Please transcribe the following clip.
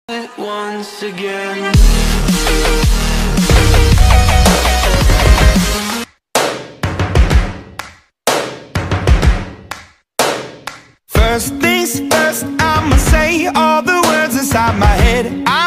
it once again. First things first, I'ma say all the words inside my head.